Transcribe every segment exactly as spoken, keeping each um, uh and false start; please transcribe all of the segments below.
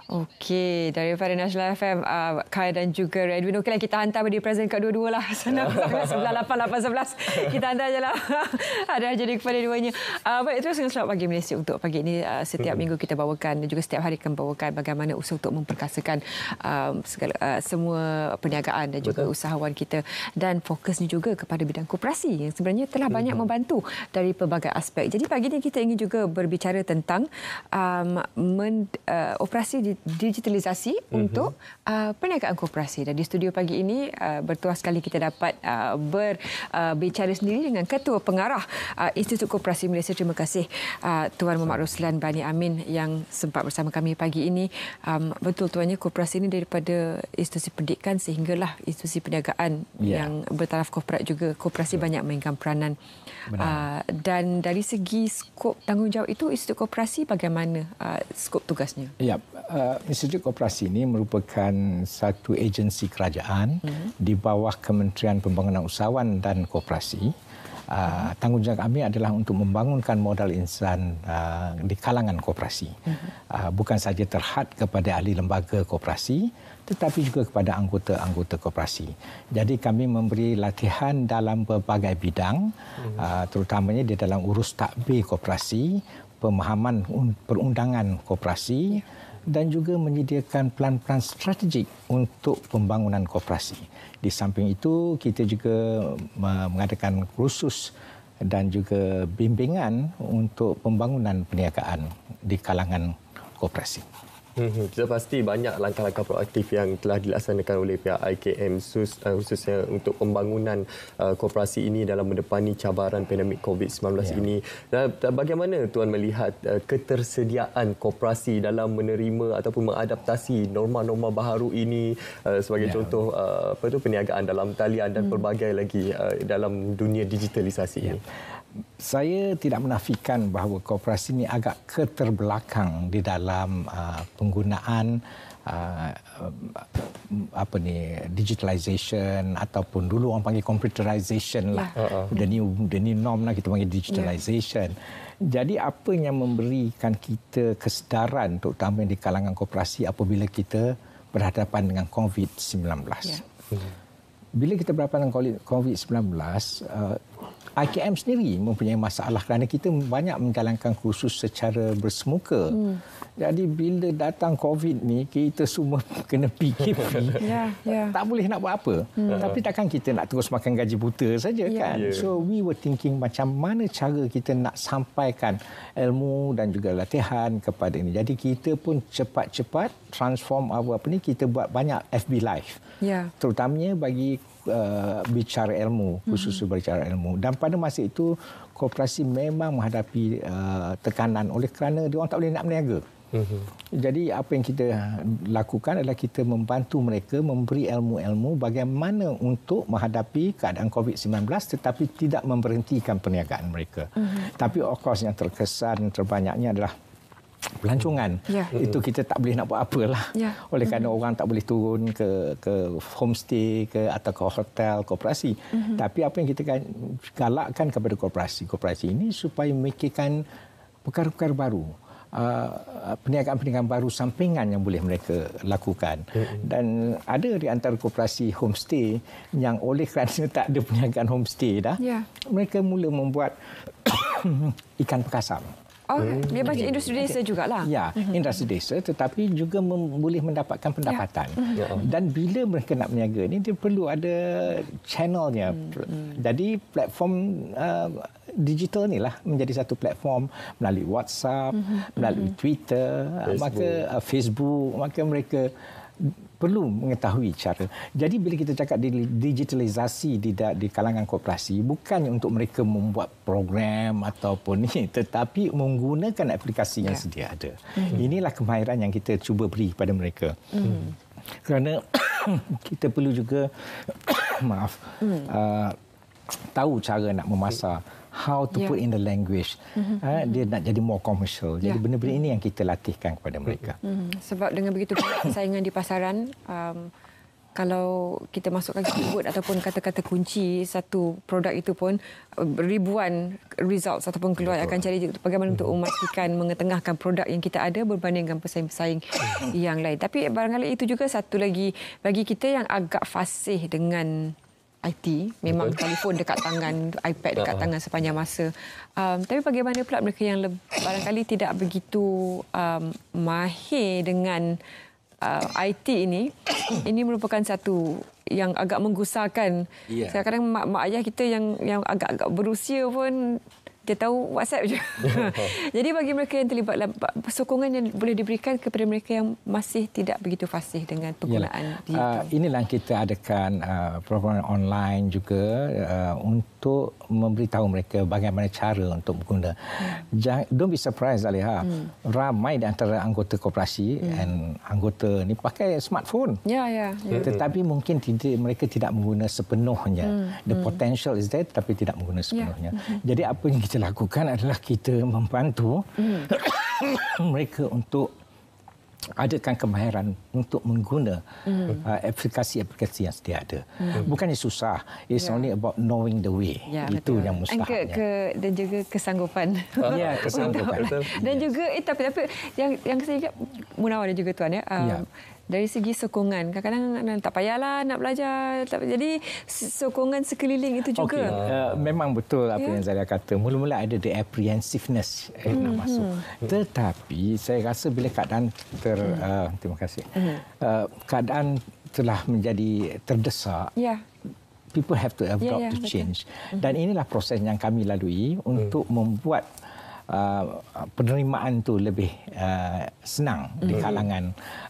Okey, daripada National F M, uh, Kai dan juga Redwin. Okeylah, kita hantar beri present kat dua-dua lah. Senang sangat, sebelas lapan, lapan sebelas. Kita hantar je lah. Ada jadi kepada duanya. Uh, baik, terus dengan Selamat Pagi Malaysia untuk pagi ini. Uh, setiap minggu kita bawakan dan juga setiap hari akan bawakan bagaimana usaha untuk memperkasakan um, segala, uh, semua perniagaan dan juga Betul. usahawan kita. Dan fokusnya juga kepada bidang koperasi yang sebenarnya telah banyak membantu dari pelbagai aspek. Jadi pagi ini kita ingin juga berbicara tentang um, men, uh, operasi di digitalisasi mm-hmm. untuk uh, perniagaan koperasi. Dan di studio pagi ini uh, bertuah sekali kita dapat uh, berbicara uh, sendiri dengan Ketua Pengarah uh, Institut Koperasi Malaysia. Terima kasih uh, Tuan Muhammad Roslan Bani Amin yang sempat bersama kami pagi ini. Um, betul tuannya, koperasi ini daripada institusi pendidikan sehinggalah institusi perniagaan yeah. yang bertaraf korporat juga. Koperasi yeah. banyak mainkan peranan. Uh, dan dari segi skop tanggungjawab itu, Institut Koperasi bagaimana uh, skop tugasnya? Ya, uh, Institut Koperasi ini merupakan satu agensi kerajaan mm-hmm. di bawah Kementerian Pembangunan Usahawan dan Koperasi. Uh, tanggungjawab kami adalah untuk membangunkan modal insan uh, di kalangan koperasi. Mm-hmm. Uh, bukan saja terhad kepada ahli lembaga koperasi, tetapi juga kepada anggota-anggota koperasi. Jadi kami memberi latihan dalam berbagai bidang, mm-hmm. uh, terutamanya di dalam urus takbir koperasi, pemahaman perundangan koperasi, yeah. dan juga menyediakan plan-plan strategik untuk pembangunan koperasi. Di samping itu, kita juga mengadakan kursus dan juga bimbingan untuk pembangunan perniagaan di kalangan koperasi. Hmm, kita pasti banyak langkah-langkah proaktif yang telah dilaksanakan oleh pihak I K M khususnya untuk pembangunan uh, koperasi ini dalam menepani cabaran pandemik covid sembilan belas ya. ini. Dan bagaimana Tuan melihat uh, ketersediaan koperasi dalam menerima ataupun mengadaptasi norma-norma baharu ini, uh, sebagai ya. contoh uh, apa tu perniagaan dalam talian dan hmm. pelbagai lagi uh, dalam dunia digitalisasi ya. ini? Saya tidak menafikan bahawa koperasi ini agak keterbelakang di dalam uh, penggunaan uh, apa ni digitalization ataupun dulu orang panggil computerization lah. Yeah. Uh-uh. The new the new norm lah kita panggil digitalization. Yeah. Jadi apa yang memberikan kita kesedaran terutama di kalangan koperasi apabila kita berhadapan dengan covid sembilan belas. Yeah. Hmm. Bila kita berhadapan dengan covid sembilan belas, uh, I K M sendiri mempunyai masalah kerana kita banyak menjalankan kursus secara bersemuka. Hmm. Jadi bila datang COVID ni, kita semua kena P K P. yeah, yeah. Tak boleh nak buat apa. Hmm. Tapi takkan kita nak terus makan gaji buta saja yeah. kan. Yeah. So we were thinking macam mana cara kita nak sampaikan ilmu dan juga latihan kepada ini. Jadi kita pun cepat-cepat transform apa apa ni, kita buat banyak F B Live. Yeah. Terutamanya bagi Uh, bicara ilmu, khusus mm-hmm. berbicara ilmu. Dan pada masa itu, koperasi memang menghadapi uh, tekanan oleh kerana dia orang tak boleh nak berniaga. Mm-hmm. Jadi apa yang kita lakukan adalah kita membantu mereka memberi ilmu-ilmu bagaimana untuk menghadapi keadaan covid sembilan belas tetapi tidak memberhentikan perniagaan mereka. Mm-hmm. Tapi of course yang terkesan terbanyaknya adalah pelancongan. Yeah. Itu kita tak boleh nak buat apalah. Yeah. Oleh kerana mm-hmm. orang tak boleh turun ke ke homestay ke atau ke hotel koperasi. Mm-hmm. Tapi apa yang kita galakkan kepada koperasi, koperasi ini supaya memikirkan perkara-perkara baru. Uh, perniagaan-perniagaan baru sampingan yang boleh mereka lakukan. Mm-hmm. Dan ada di antara koperasi homestay yang oleh kerana tak ada perniagaan homestay dah, yeah. mereka mula membuat ikan perkasam. Oh, dia macam industri desa jugalah. Ya, mm-hmm. industri desa tetapi juga mem- boleh mendapatkan pendapatan. Ya. Mm-hmm. Dan bila mereka nak berniaga ni, dia perlu ada channelnya. Mm-hmm. Jadi platform uh, digital ni lah menjadi satu platform melalui WhatsApp, mm-hmm. melalui Twitter, Facebook. maka uh, Facebook, maka mereka perlu mengetahui cara. Jadi bila kita cakap digitalisasi di, di kalangan koperasi, bukannya untuk mereka membuat program ataupun ni, tetapi menggunakan aplikasi yang yeah. sedia ada. Mm-hmm. Inilah kemahiran yang kita cuba beri kepada mereka. Mm-hmm. Kerana kita perlu juga maaf mm. uh, tahu cara nak memasak, how to yeah. put in the language. Mm-hmm. Uh, dia nak jadi more commercial. Jadi yeah. benda-benda ini yang kita latihkan kepada mereka. Mm-hmm. Sebab dengan begitu banyak persaingan di pasaran, um, kalau kita masukkan keyword ataupun kata-kata kunci satu produk itu pun ribuan results ataupun keluar akan cari bagaimana untuk memastikan mengetengahkan produk yang kita ada berbanding dengan pesaing-pesaing yang lain. Tapi barangkali itu juga satu lagi bagi kita yang agak fasih dengan I T, memang betul. Telefon dekat tangan, iPad dekat uh-huh. tangan sepanjang masa. Um, tapi bagaimana pula mereka yang lebih, barangkali tidak begitu um, mahir dengan uh, I T ini? Ini merupakan satu yang agak menggusarkan. Yeah. Kadang-kadang mak, mak ayah kita yang yang agak-agak berusia pun dia tahu WhatsApp je. Jadi bagi mereka yang terlibat, sokongan yang boleh diberikan kepada mereka yang masih tidak begitu fasih dengan penggunaan digital. Uh, inilah kita adakan uh, program online juga uh, untuk memberitahu mereka bagaimana cara untuk berguna. Hmm. Don't be surprised, Aliha. Hmm. Ramai di antara anggota koperasi hmm. dan anggota ni pakai smartphone. Ya, ya. ya. Tetapi mungkin tidak, mereka tidak menggguna sepenuhnya. Hmm. The potential is there, tapi tidak menggguna sepenuhnya. Ya. Hmm. Jadi apa yang kita lakukan adalah kita membantu hmm. mereka untuk adakan kemahiran untuk mengguna hmm. uh, aplikasi-aplikasi yang sedia ada. Hmm. Bukannya susah. It's yeah. only about knowing the way. Ya, itu betul. Yang mustahilnya. Ke, ke, dan juga kesanggupan. Ya, kesanggupan. Dan juga, eh, tapi, tapi yang, yang saya ingat, Munawar dan juga Tuan, ya, um, ya. Dari segi sokongan, kadang-kadang tak payahlah nak belajar. Jadi sokongan sekeliling itu juga. Okay. Uh, memang betul apa yeah. yang saya kata. Mula-mula ada the apprehensiveness eh, mm-hmm. nak masuk. Tetapi saya rasa bila keadaan ter, mm. uh, terima kasih. Mm. Uh, keadaan telah menjadi terdesak. Yeah. People have to adopt yeah, yeah, to change. Betul. Dan inilah proses yang kami lalui untuk mm. membuat uh, penerimaan tu lebih uh, senang mm. di kalangan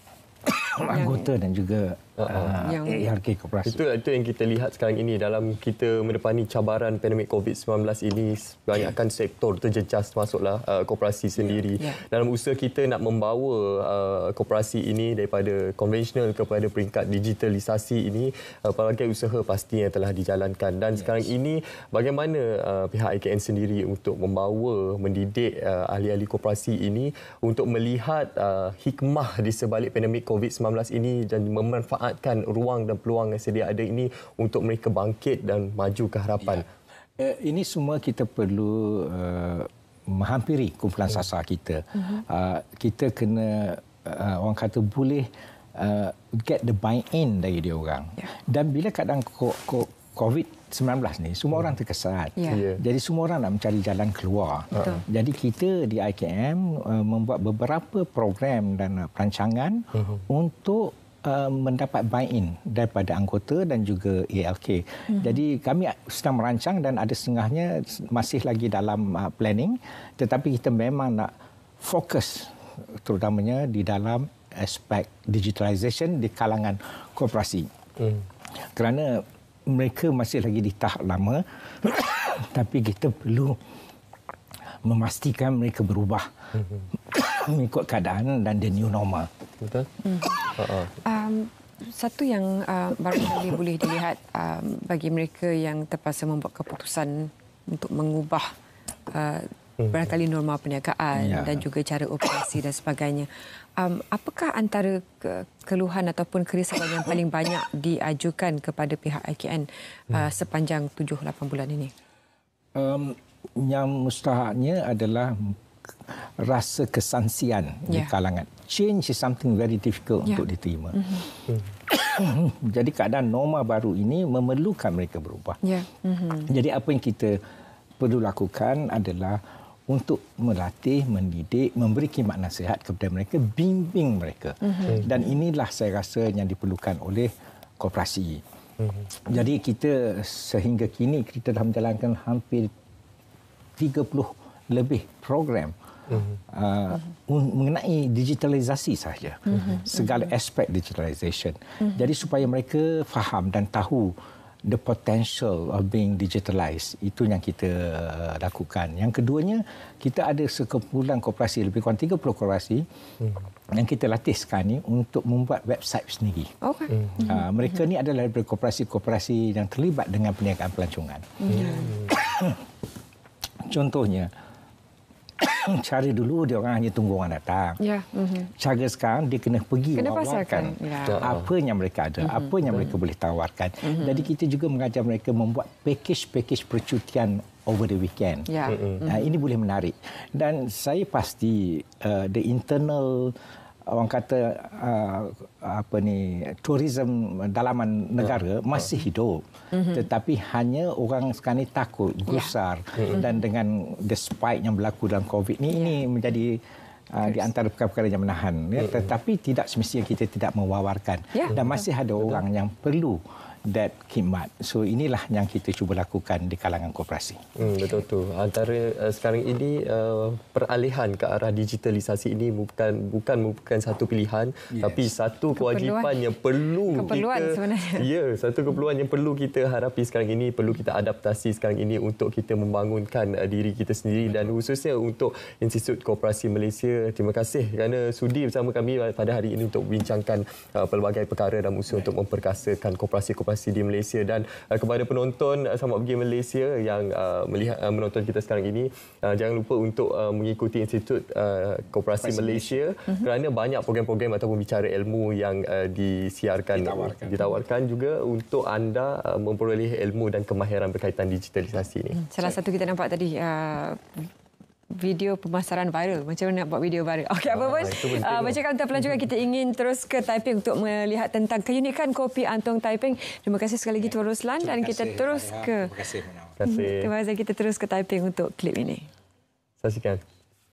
anggota dan juga uh, yang A R K Koperasi. Itu, itu yang kita lihat sekarang ini dalam kita mendepani cabaran pandemik covid sembilan belas ini. Banyakkan sektor terjejas termasuklah uh, koperasi sendiri. Yeah. Yeah. Dalam usaha kita nak membawa uh, koperasi ini daripada konvensional kepada peringkat digitalisasi ini, uh, pelbagai usaha pastinya telah dijalankan. Dan yes. sekarang ini bagaimana uh, pihak I K N sendiri untuk membawa, mendidik uh, ahli-ahli koperasi ini untuk melihat uh, hikmah di sebalik pandemik covid sembilan belas ini dan memanfaatkan ruang dan peluang yang sedia ada ini untuk mereka bangkit dan maju ke harapan. Ya. Ini semua kita perlu uh, menghampiri kumpulan sasar kita. Uh-huh. Uh, kita kena, uh, orang kata, boleh uh, get the buy-in dari dia orang. Ya. Dan bila keadaan covid sembilan belas ni, semua orang terkesan. Ya. Ya. Jadi semua orang nak mencari jalan keluar. Betul. Jadi kita di I K M uh, membuat beberapa program dan uh, perancangan uh-huh. untuk uh, mendapat buy-in daripada anggota dan juga A L K. Uh-huh. Jadi kami sedang merancang dan ada setengahnya masih lagi dalam uh, planning, tetapi kita memang nak fokus terutamanya di dalam aspek digitalisation di kalangan koperasi. Uh-huh. Kerana mereka masih lagi di tahap lama tapi kita perlu memastikan mereka berubah mengikut keadaan dan the new normal. Betul. Hmm. Uh-uh. Um, satu yang uh, barangkali boleh dilihat um, bagi mereka yang terpaksa membuat keputusan untuk mengubah uh, barangkali norma perniagaan ya. Dan juga cara operasi dan sebagainya. Um, apakah antara ke- keluhan ataupun kerisauan yang paling banyak diajukan kepada pihak I K N uh, sepanjang tujuh lapan bulan ini? Um, yang mustahaknya adalah rasa kesansian yeah. di kalangan. Change is something very difficult yeah. untuk diterima. Mm-hmm. Jadi keadaan norma baru ini memerlukan mereka berubah. Yeah. Mm-hmm. Jadi apa yang kita perlu lakukan adalah untuk melatih, mendidik, memberi khidmat nasihat kepada mereka, bimbing mereka. Mm-hmm. Dan inilah saya rasa yang diperlukan oleh koperasi. Mm-hmm. Jadi kita sehingga kini kita dah menjalankan hampir tiga puluh lebih program mm-hmm. uh, mm-hmm. mengenai digitalisasi sahaja. Mm-hmm. Segala aspek digitalisation. Mm-hmm. Jadi supaya mereka faham dan tahu the potential of being digitalized. Itu yang kita lakukan. Yang keduanya, kita ada sekumpulan koperasi, lebih kurang tiga puluh koperasi hmm. yang kita latih sekarang ni untuk membuat website sendiri. Okay. Hmm. Uh, mereka ni adalah daripada koperasi-koperasi yang terlibat dengan perniagaan pelancongan. Hmm. Contohnya, cara dulu dia orang hanya tunggu orang datang. Ya. Mm-hmm. Cara sekarang dia kena pergi kena wawarkan ya. apa yang mereka ada, mm-hmm. apa yang mereka boleh tawarkan. Mm-hmm. Jadi kita juga mengajar mereka membuat package-package percutian over the weekend. Ya. Mm-hmm. Uh, ini boleh menarik. Dan saya pasti uh, the internal orang kata uh, apa ni tourism dalaman negara masih hidup, mm-hmm. tetapi hanya orang sekarang ni takut gusar, yeah. dan dengan the spike yang berlaku dalam COVID ni, yeah. ini menjadi uh, di antara perkara-perkara yang menahan, ya. Mm-hmm. Tetapi tidak semestinya kita tidak mewawarkan, yeah. dan masih ada Betul. orang yang perlu that khidmat. So inilah yang kita cuba lakukan di kalangan koperasi. Hmm, betul tu. Antara uh, sekarang ini uh, peralihan ke arah digitalisasi ini bukan bukan bukan satu pilihan, yes. tapi satu kewajipan keperluan. yang perlu keperluan kita sebenarnya. Ya, satu keperluan yang perlu kita hadapi sekarang ini, perlu kita adaptasi sekarang ini untuk kita membangunkan uh, diri kita sendiri, dan khususnya untuk Institut Koperasi Malaysia. Terima kasih kerana sudi bersama kami pada hari ini untuk membincangkan uh, pelbagai perkara dalam usaha untuk memperkasakan koperasi-koperasi di Malaysia. Dan uh, kepada penonton uh, Selamat Pagi Malaysia yang uh, melihat uh, menonton kita sekarang ini, uh, jangan lupa untuk uh, mengikuti Institut uh, Koperasi Malaysia, Malaysia. Uh-huh. kerana banyak program-program ataupun bicara ilmu yang uh, disiarkan, ditawarkan. ditawarkan juga untuk anda uh, memperoleh ilmu dan kemahiran berkaitan digitalisasi ini. Salah satu kita nampak tadi uh, video pemasaran viral. Macam mana nak buat video viral? Okey, apa pun. Uh, macam kata pelajar kita ingin terus ke Taiping untuk melihat tentang keunikan kopi Antong Taiping. Terima kasih sekali lagi Tuan Ruslan, dan kita terus ke Terima kasih. Terima kasih. Terima kasih, kita terus ke Taiping untuk klip ini. Saksikan.